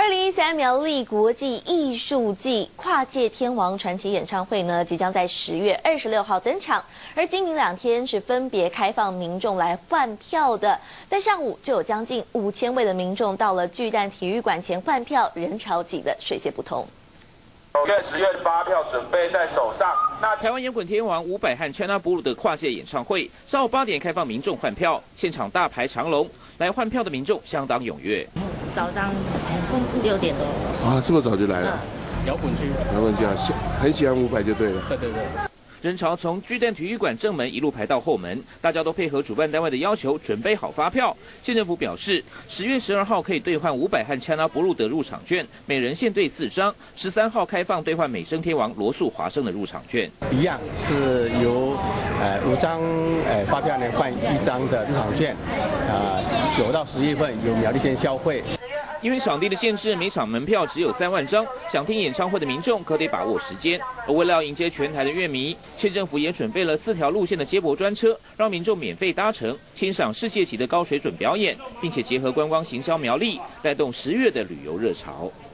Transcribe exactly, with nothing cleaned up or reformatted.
二零一三苗栗国际艺术季跨界天王传奇演唱会呢，即将在十月二十六号登场，而今明两天是分别开放民众来换票的。在上午就有将近五千位的民众到了巨蛋体育馆前换票，人潮挤得水泄不通。 九月、十月发票准备在手上。 那台湾摇滚天王伍佰和 China Blue 的跨界演唱会，上午八点开放民众换票，现场大排长龙，来换票的民众相当踊跃。 早上六点多啊，这么早就来了？ 摇滚区， 摇滚区啊，喜很喜欢伍佰就对了。 对对对。 人潮从巨蛋体育馆正门一路排到后门，大家都配合主办单位的要求，准备好发票。县政府表示，十月十二号可以兑换伍佰和 China Blue 的入场券，每人限兑四张。十三号开放兑换美声天王罗素华生的入场券， 一样是由呃五张呃发票呢换一张的入场券，啊、呃，九到十月份由苗栗县消费。 因为场地的限制，每场门票只有三万张，想听演唱会的民众可得把握时间。而为了要迎接全台的乐迷，县政府也准备了四条路线的接驳专车，让民众免费搭乘，欣赏世界级的高水准表演，并且结合观光行销苗栗，带动十月的旅游热潮。